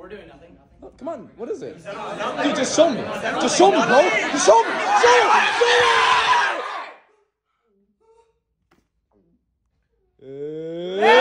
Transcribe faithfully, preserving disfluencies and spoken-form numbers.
doing nothing. Oh, come on, what is it? Dude, just show me. Just show me, bro. Just show me. Show me. Show me. Uh,